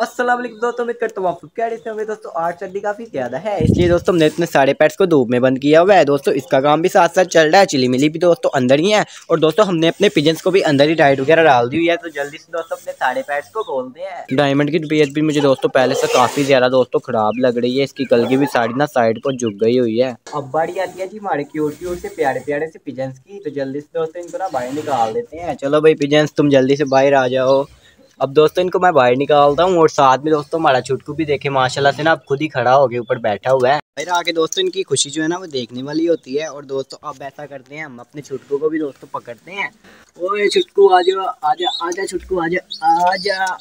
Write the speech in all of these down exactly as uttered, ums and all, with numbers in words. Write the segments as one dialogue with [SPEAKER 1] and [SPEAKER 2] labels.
[SPEAKER 1] अस्सलाम वालेकुम दोस्तों, उम्मीद करता हूँ आप सब कह रहे थे। दोस्तों आज सर्दी काफ़ी ज़्यादा है, इसलिए दोस्तों हमने अपने सारे पेट्स को धूप में बंद किया हुआ है। दोस्तों इसका काम भी साथ साथ चल रहा है, चिली मिली भी दोस्तों अंदर ही है और दोस्तों हमने अपने पिजन्स को भी अंदर ही डाइट वगैरह डाल दी हुई है। तो जल्दी से दोस्तों अपने सारे पेट्स को खोलते हैं। डायमंड की तबीयत भी मुझे दोस्तों पहले से काफ़ी ज़्यादा दोस्तों ख़राब लग रही है, इसकी कलगी भी साड़ी ना साइड को झुक गई हुई है। अब बारी आती है जी हमारे क्यूट क्यूट से प्यारे प्यारे से पिजन्स की। तो जल्दी से दोस्तों इनको ना बाहर निकाल देते हैं। चलो भाई पिजन्स तुम जल्दी से बाहर आ जाओ। अब दोस्तों इनको मैं बाहर निकालता हूँ और साथ में दोस्तों हमारा छुटकू भी देखे माशाल्लाह से ना अब खुद ही खड़ा हो गया, ऊपर बैठा हुआ है। फिर आके दोस्तों इनकी खुशी जो है ना वो देखने वाली होती है। और दोस्तों अब ऐसा करते हैं, हम अपने छुटकू को भी दोस्तों पकड़ते हैं। ओए छुटकू आजा आजा आजा छुटकू आजा आजा।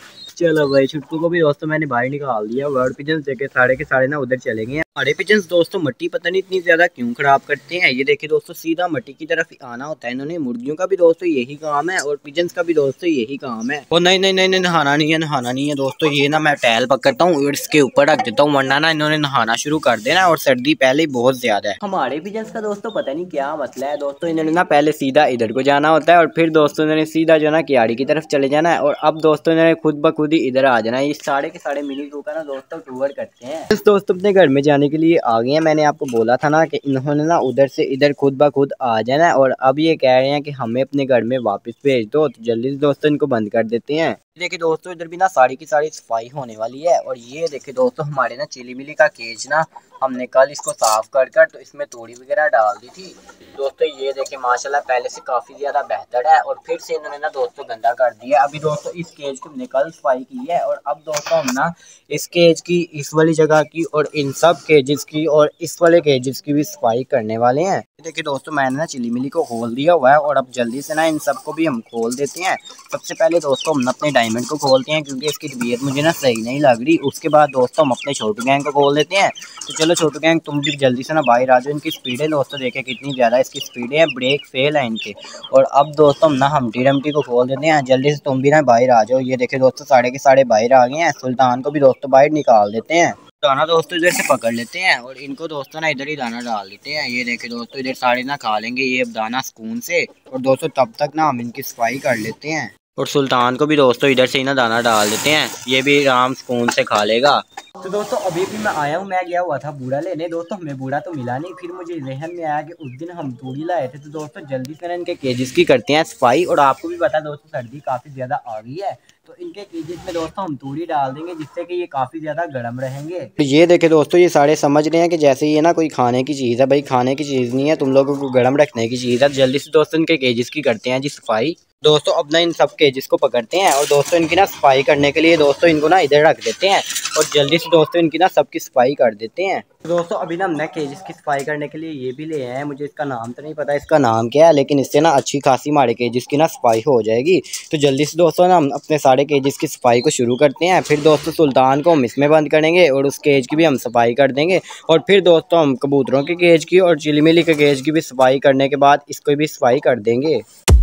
[SPEAKER 1] चलो भाई छुटकू को भी दोस्तों मैंने बाहर निकाल दिया। वर्ड पिजन्स देखे सारे के सारे ना उधर चले गए हैं। हमारे पिजन्स दोस्तों मट्टी पता नहीं इतनी ज्यादा क्यों खराब करते हैं। ये देखिए दोस्तों सीधा मट्टी की तरफ ही आना होता है इन्होंने। मुर्गियों का भी दोस्तों यही काम है और पिजन्स का भी दोस्तों यही काम है। और नहीं नहीं नहीं नहीं नहाना नहीं है नहाना नहीं है दोस्तों। ये ना मैं टैल पकड़ता हूँ और इसके ऊपर रख देता हूँ, वरना ना इन्होंने नहाना शुरू कर देना और सर्दी पहले ही बहुत ज्यादा है। हमारे पिजन्स का दोस्तों पता नहीं क्या मसला है दोस्तों। इन्होंने ना पहले सीधा इधर को जाना होता है और फिर दोस्तों इन्होंने सीधा जो है ना कियाड़ी की तरफ चले जाना है और अब दोस्तों इन्होंने खुद ब खुद ही इधर आ जाना है। ये सारे के सारे मिनी जू का ना दोस्तों टूर करते हैं। दोस्तों अपने घर में जाने के लिए आ गए हैं। मैंने आपको बोला था ना कि इन्होंने ना उधर से इधर खुद ब खुद आ जाना है और अब ये कह रहे हैं कि हमें अपने घर में वापस भेज दो। तो जल्दी से दोस्तों इनको बंद कर देते हैं। देखिए दोस्तों इधर भी ना सारी की सारी सफाई होने वाली है। और ये देखिए दोस्तों हमारे ना चिली मिली का केज ना हमने कल इसको साफ कर कर तो इसमें तोड़ी वगैरह डाल दी थी दोस्तों। ये देखिए माशाल्लाह पहले से काफी ज्यादा बेहतर है और फिर से इन्होंने ना दोस्तों गंदा कर दिया। अभी दोस्तों इस केज की हमने कल सफाई की है और अब दोस्तों हम ना इस केज की, इस वाली जगह की और इन सब केजेस की और इस वाले केजेस की भी सफाई करने वाले हैं। देखिए दोस्तों मैंने ना चिली मिली को खोल दिया हुआ है और अब जल्दी से ना इन सबको भी हम खोल देते हैं। सबसे पहले दोस्तों हम अपने डायमंड को खोलते हैं क्योंकि इसकी तबीयत मुझे ना सही नहीं लग रही। उसके बाद दोस्तों हम अपने छोटू गैंग को खोल देते हैं। तो चलो छोटू गैंग तुम भी जल्दी से ना बाहर आ जाओ। इनकी स्पीडें दोस्तों देखें कितनी ज़्यादा इसकी स्पीडें हैं, ब्रेक फेल है इनके। और अब दोस्तों हम ना हमटी डमटी को खोल देते हैं। जल्दी से तुम भी ना बाहर आ जाओ। ये देखे दोस्तों साढ़े के साढ़े बाहर आ गए हैं। सुल्तान को भी दोस्तों बाहर निकाल देते हैं। दाना दोस्तों इधर से पकड़ लेते हैं और इनको दोस्तों ना इधर ही दाना डाल देते हैं। ये देखे दोस्तों इधर सारे ना खा लेंगे ये अब दाना सुकून से। और दोस्तों तब तक ना हम इनकी सफाई कर लेते हैं और सुल्तान को भी दोस्तों इधर से ही ना दाना डाल देते हैं, ये भी आराम सुकून से खा लेगा। तो दोस्तों अभी भी मैं आया हूँ, मैं गया हुआ था बूढ़ा लेने दोस्तों, हमें बूढ़ा तो मिला नहीं। फिर मुझे जहन में आया कि उस दिन हम तूड़ी लाए थे। तो दोस्तों जल्दी से इनके केजेस की करते हैं सफाई। और आपको भी पता है दोस्तों सर्दी काफ़ी ज़्यादा आ गई है तो इनके केजेस में दोस्तों हम तूड़ी डाल देंगे जिससे कि ये काफ़ी ज़्यादा गर्म रहेंगे। तो ये देखे दोस्तों ये सारे समझ रहे हैं कि जैसे ये ना कोई खाने की चीज़ है। भाई खाने की चीज़ नहीं है, तुम लोगों को गर्म रखने की चीज़ है। जल्दी से दोस्तों इनके केजेस की करते हैं जी सफाई। दोस्तों अब ना इन सब केजेस को पकड़ते हैं और दोस्तों इनकी ना सफाई करने के लिए दोस्तों इनको ना इधर रख देते हैं और जल्दी से दोस्तों इनकी ना सबकी सफाई कर देते हैं। तो दोस्तों अभी ना हमने केजेस की सफाई करने के लिए ये भी ले आए हैं। मुझे इसका नाम तो नहीं पता इसका नाम क्या है, लेकिन इससे ना अच्छी खासी हमारे केजेस की ना सफाई हो जाएगी। तो जल्दी से दोस्तों ना हम अपने सारे केजेस की सफाई को शुरू करते हैं। फिर दोस्तों सुल्तान को हम इसमें बंद करेंगे और उस केज की भी हम सफाई कर देंगे। और फिर दोस्तों हम कबूतरों के केज की और चिली मिली के केज की भी सफाई करने के बाद इसको भी सफाई कर देंगे।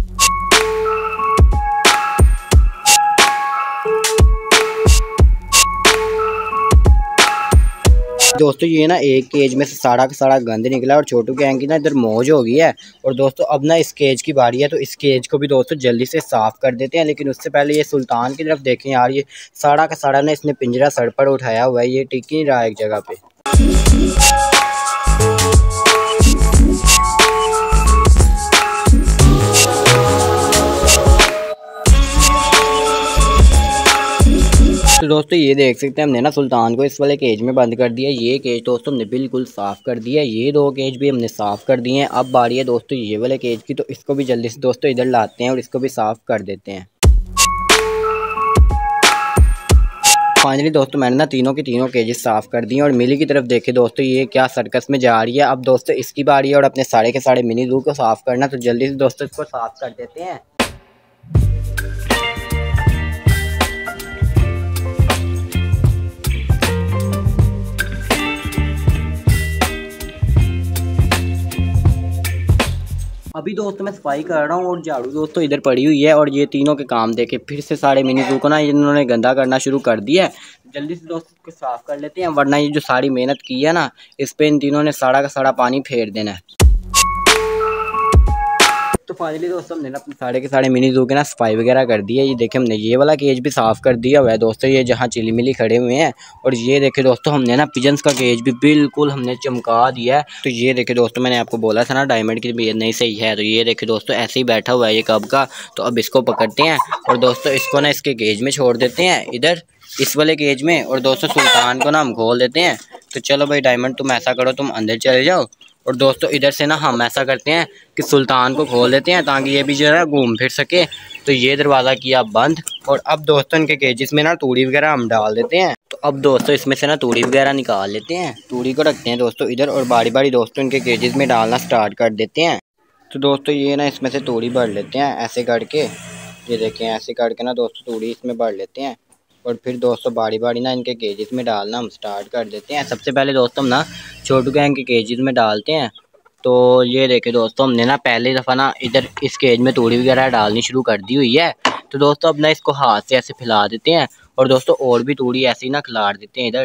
[SPEAKER 1] दोस्तों ये ना एक केज में से सारा का सारा गंद निकला और छोटू गैंग की ना इधर मौज हो गई है। और दोस्तों अब ना इस केज की बारी है तो इस केज को भी दोस्तों जल्दी से साफ कर देते हैं। लेकिन उससे पहले ये सुल्तान की तरफ देखें यार, ये सारा का सारा ना इसने पिंजरा सर पर उठाया हुआ है, ये टिक नहीं रहा एक जगह पे। तो दोस्तों ये देख सकते हैं हमने ना सुल्तान को इस वाले केज में बंद कर दिया। ये केज दोस्तों हमने बिल्कुल साफ़ कर दिया। ये दो केज भी हमने साफ़ कर दिए हैं। अब बारी है दोस्तों ये वाले केज की, तो इसको भी जल्दी से दोस्तों इधर लाते हैं और इसको भी साफ़ कर देते हैं। फाइनली दोस्तों मैंने ना तीनों के तीनों केजेस साफ़ कर दिए और मिली की तरफ देखे दोस्तों ये क्या सर्कस में जा रही है। अब दोस्तों इसकी बारी है और अपने सारे के सारे मिनी जू को साफ़ करना। तो जल्दी से दोस्तों इसको साफ़ कर देते हैं। अभी दोस्तों मैं सफाई कर रहा हूँ और झाड़ू दोस्तों इधर पड़ी हुई है और ये तीनों के काम देखे फिर से सारे मिनी जू को ना इन्होंने गंदा करना शुरू कर दिया है। जल्दी से दोस्तों इसको साफ़ कर लेते हैं, वरना ये जो सारी मेहनत की है ना इस पे इन तीनों ने सारा का सारा पानी फेर देना है। तो फाइनली दोस्तों हमने ना अपने साढ़े के साढ़े मिनी जू के ना सफाई वगैरह कर दी है। ये देखिए हमने ये वाला केज भी साफ़ कर दिया हुआ है दोस्तों, ये जहाँ चिली मिली खड़े हुए हैं। और ये देखे दोस्तों हमने ना पिजन्स का केज भी बिल्कुल हमने चमका दिया है। तो ये देखे दोस्तों मैंने आपको बोला था ना डायमंड की भी नहीं सही है। तो ये देखे दोस्तों ऐसे ही बैठा हुआ है ये कब का। तो अब इसको पकड़ते हैं और दोस्तों इसको ना इसके केज में छोड़ देते हैं इधर इस वाले केज में। और दोस्तों सुल्तान को ना हम खोल देते हैं। तो चलो भाई डायमंड तुम ऐसा करो, तुम अंदर चले जाओ और दोस्तों इधर से ना हम ऐसा करते हैं कि सुल्तान को खोल देते हैं ताकि ये भी जो है घूम फिर सके। तो ये दरवाज़ा किया बंद और अब दोस्तों इनके केजेस में ना तूड़ी वगैरह हम डाल देते हैं। तो अब दोस्तों इसमें से ना तूड़ी वगैरह निकाल लेते हैं। तूड़ी को रखते हैं दोस्तों इधर और बारी बारी दोस्तों इनके केजेस में डालना स्टार्ट कर देते हैं। तो दोस्तों ये ना इसमें से तूड़ी भर लेते हैं ऐसे करके। ये देखें ऐसे करके ना दोस्तों तूड़ी इसमें भर लेते हैं और फिर दोस्तों बारी बारी ना इनके केजेस में डालना हम स्टार्ट कर देते हैं। सबसे पहले दोस्तों हम ना छोटू गैंग के केजेस में डालते हैं। तो ये देखे दोस्तों हमने ना पहले दफ़ा ना इधर इस केज में तूड़ी वगैरह डालनी शुरू कर दी हुई है। तो दोस्तों अब ना इसको हाथ से ऐसे फैला देते हैं और दोस्तों और भी तूड़ी ऐसे ही ना खिलाड़ देते हैं इधर।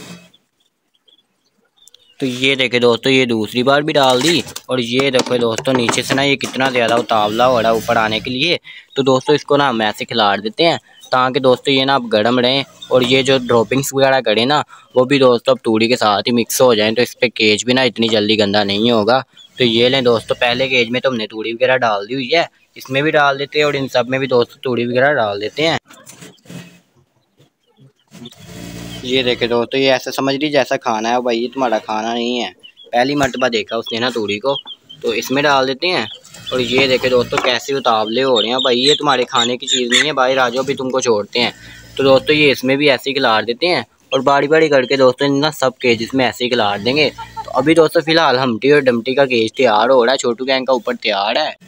[SPEAKER 1] तो ये देखे दोस्तों ये दूसरी बार भी डाल दी और ये देखो दोस्तों नीचे से ना ये कितना ज़्यादा उतावला हो रहा है ऊपर आने के लिए। तो दोस्तों इसको ना हम ऐसे खिलाड़ देते हैं ताकि दोस्तों ये ना अब गर्म रहें और ये जो ड्रॉपिंग्स वगैरह करें ना वो भी दोस्तों अब तूड़ी के साथ ही मिक्स हो जाएं। तो इस पर केज भी ना इतनी जल्दी गंदा नहीं होगा। तो ये लें दोस्तों पहले केज में तो हमने तूड़ी वगैरह डाल दी हुई है, इसमें भी डाल देते हैं और इन सब में भी दोस्तों तूड़ी वगैरह डाल देते हैं। ये देखे दोस्तों ये ऐसा समझ ली जैसा खाना है भाई, ये तुम्हारा खाना नहीं है। पहली मरतबा देखा उसने ना तूड़ी को। तो इसमें डाल देते हैं और ये देखे दोस्तों कैसे उतावले हो रहे हैं भाई, ये तुम्हारे खाने की चीज़ नहीं है भाई, राजो भी तुमको छोड़ते हैं। तो दोस्तों ये इसमें भी ऐसे ही खिलाड़ देते हैं और बारी बारी करके दोस्तों ना सब केज में ऐसे ही खिलाड़ देंगे। तो अभी दोस्तों फिलहाल हमटी और डमटी का केज तैयार हो रहा है, छोटू गैंग का ऊपर तैयार है।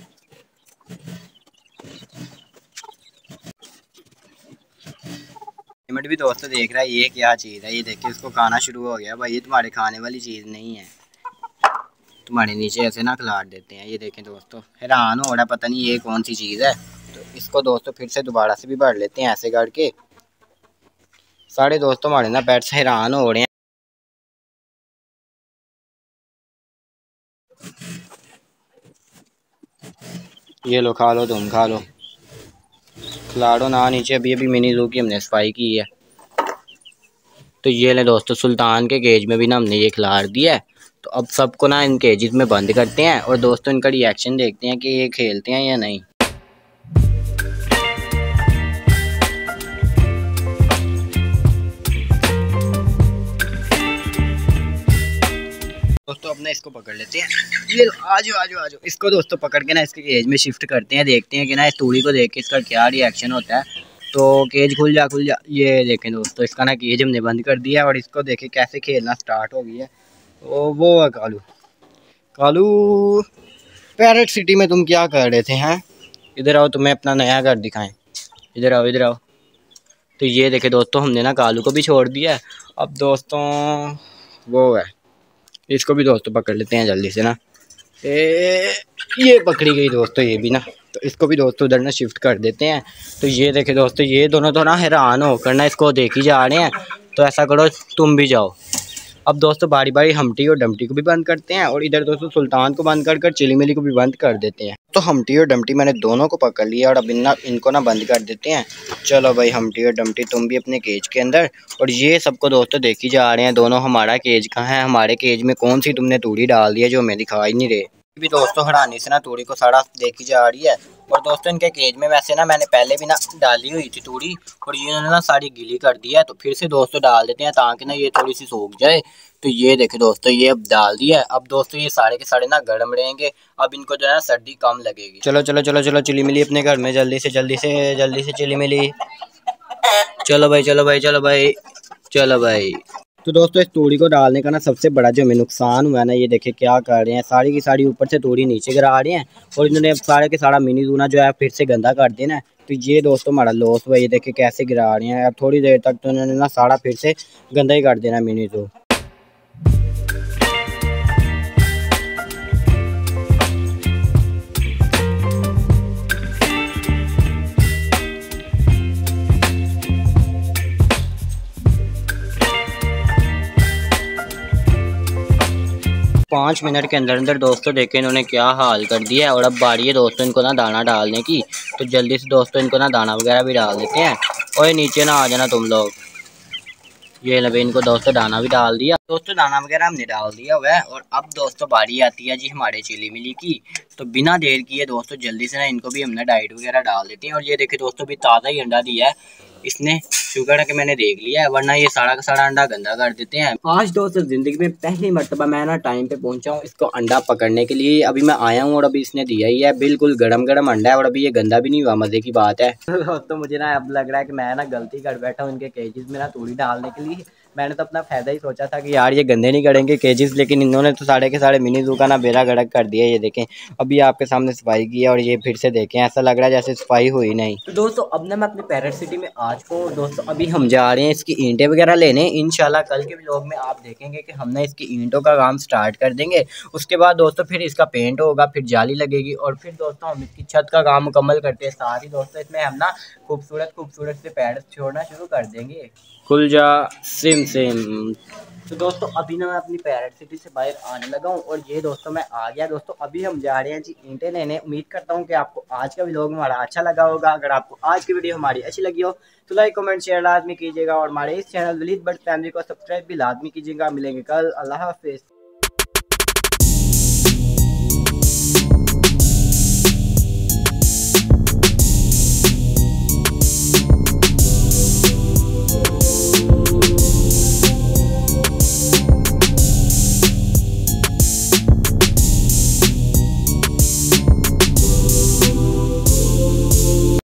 [SPEAKER 1] भी दोस्तों देख रहा है ये क्या चीज़ है, ये देखिए उसको खाना शुरू हो गया भाई, ये तुम्हारे खाने वाली चीज़ नहीं है, तुम्हारे नीचे ऐसे ना खिलाड़ देते हैं। ये देखें दोस्तों हैरान हो रहा है पता नहीं ये कौन सी चीज़ है। तो इसको दोस्तों फिर से दोबारा से भी भर लेते हैं ऐसे करके। सारे दोस्तों हमारे ना पेट्स हैरान हो रहे हैं। ये लो खा लो, तुम खा लो, खिलाड़ो ना नीचे। अभी अभी मिनी जू की हमने सफाई की है। तो ये ले दोस्तों सुल्तान के केज में भी ना हमने ये खिलाड़ दिया है। तो अब सबको ना इन केजेस में बंद करते हैं और दोस्तों इनका रिएक्शन देखते हैं कि ये खेलते हैं या नहीं। दोस्तों अपने इसको पकड़ लेते हैं, ये आजो आजो आजो। इसको दोस्तों पकड़ के ना इसके केज में शिफ्ट करते हैं, देखते हैं कि ना इस तूड़ी को देख के इसका क्या रिएक्शन होता है। तो केज खुल जा खुल जा। ये देखें दोस्तों इसका ना केज हमने बंद कर दिया और इसको देखें कैसे खेलना स्टार्ट हो गया है। ओ वो है कालू, कालू पैरेट सिटी में तुम क्या कर रहे थे हैं? इधर आओ तुम्हें अपना नया घर दिखाएं, इधर आओ इधर आओ। तो ये देखे दोस्तों हमने ना कालू को भी छोड़ दिया है। अब दोस्तों वो है इसको भी दोस्तों पकड़ लेते हैं जल्दी से ना। ए, ये पकड़ी गई दोस्तों ये भी ना। तो इसको भी दोस्तों उधर ना शिफ्ट कर देते हैं। तो ये देखे दोस्तों ये दोनों तो ना हैरान होकर ना इसको देख ही जा रहे हैं। तो ऐसा करो तुम भी जाओ। अब दोस्तों बारी बारी हमटी और डमटी को भी बंद करते हैं और इधर दोस्तों सुल्तान को बंद कर कर चिली मिली को भी बंद कर देते हैं। तो हमटी और डमटी मैंने दोनों को पकड़ लिया और अब इन्ना इनको ना बंद कर देते हैं। चलो भाई हमटी और डमटी तुम भी अपने केज के अंदर। और ये सबको दोस्तों देखी जा रहे हैं दोनों हमारा केज कहाँ है, हमारे केज में कौन सी तुमने तूड़ी डाल दी है जो हमें दिखाई नहीं रही। भी दोस्तों हैरानी से ना तूड़ी को सारा देखी जा रही है। और दोस्तों इनके केज में वैसे ना मैंने पहले भी ना डाली हुई थी तूड़ी और ये इन्होंने ना सारी गीली कर दी है। तो फिर से दोस्तों डाल देते हैं ताकि ना ये थोड़ी सी सूख जाए। तो ये देखे दोस्तों ये अब डाल दिया है। अब दोस्तों ये सारे के सारे ना गर्म रहेंगे, अब इनको जो है ना सर्दी कम लगेगी। चलो चलो चलो चलो चिली मिली अपने घर में जल्दी से जल्दी से जल्दी से चिली मिली। चलो भाई चलो भाई चलो भाई चलो भाई। तो दोस्तों इस तूड़ी को डालने का ना सबसे बड़ा जो हमें नुकसान हुआ है ना, ये देखे क्या कर रहे हैं, सारी की सारी ऊपर से तूड़ी नीचे गिरा रहे हैं और इन्होंने सारे के सारा मिनी जू ना जो है फिर से गंदा कर देना है। तो ये दोस्तों हमारा लॉस हुआ, ये देखे कैसे गिरा रहे हैं। अब थोड़ी देर तक तो इन्होंने ना सारा फिर से गंदा ही कर देना मिनी जू। पाँच मिनट के अंदर अंदर दोस्तों देखें इन्होंने क्या हाल कर दिया है। और अब बारी है दोस्तों इनको ना दाना डालने की, तो जल्दी से दोस्तों इनको ना दाना वगैरह भी डाल देते हैं। और नीचे ना आ जाना तुम लोग। ये लगे इनको दोस्तों दाना भी डाल दिया। दोस्तों दाना वगैरह हमने डाल दिया हुआ है। और अब दोस्तों बारी आती है जी हमारे चिली मिली की। तो बिना देर किए दोस्तों जल्दी से ना इनको भी हमने डाइट वगैरह डाल देते हैं। और ये देखिए दोस्तों भी ताज़ा ही अंडा दिया है इसने, शुगर है कि मैंने देख लिया है, वरना ये सारा का सारा अंडा गंदा कर देते हैं। आज दोस्तों जिंदगी में पहली मर्तबा मैं ना टाइम पे पहुंचा हूँ इसको अंडा पकड़ने के लिए। अभी मैं आया हूँ और अभी इसने दिया ही है, बिल्कुल गरम गरम अंडा है और अभी ये गंदा भी नहीं हुआ, मजे की बात है। दोस्तों मुझे ना अब लग रहा है कि मैं ना गलती कर बैठा हूँ इनके केजेस में ना तूड़ी डालने के लिए। मैंने तो अपना फायदा ही सोचा था कि यार ये गंदे नहीं करेंगे केजेस, लेकिन इन्होंने तो साढ़े के साढ़े मिनी जू का ना बेड़ा गर्क कर दिया। ये देखें अभी आपके सामने सफाई की है और ये फिर से देखें ऐसा लग रहा है जैसे सफाई हुई नहीं। तो दोस्तों अब ना मैं अपने पैरेट सिटी में आ चुका हूँ दोस्तों। अभी हम जा रहे हैं इसकी ईंटें वगैरह लेने। इंशाल्लाह कल के व्लॉग में आप देखेंगे कि हमने इसकी ईंटों का काम स्टार्ट कर देंगे। उसके बाद दोस्तों फिर इसका पेंट होगा, फिर जाली लगेगी और फिर दोस्तों हम इसकी छत का काम मुकम्मल करते हैं। साथ ही दोस्तों इसमें हम ना खूबसूरत खूबसूरत से पैर छोड़ना शुरू कर देंगे। खुल जा सिम सिम। तो दोस्तों अभी ना मैं अपनी पैरेट सिटी से बाहर आने लगा हूँ और ये दोस्तों मैं आ गया। दोस्तों अभी हम जा रहे हैं जी ईंटें लेने। उम्मीद करता हूँ कि आपको आज का व्लॉग हमारा अच्छा लगा होगा। अगर आपको आज की वीडियो हमारी अच्छी लगी हो तो लाइक कमेंट शेयर लाजमी कीजिएगा और हमारे इस चैनल विलीद बट फैमिली को सब्सक्राइब भी लाजमी कीजिएगा। मिलेंगे कल, अल्लाह हाफिज़।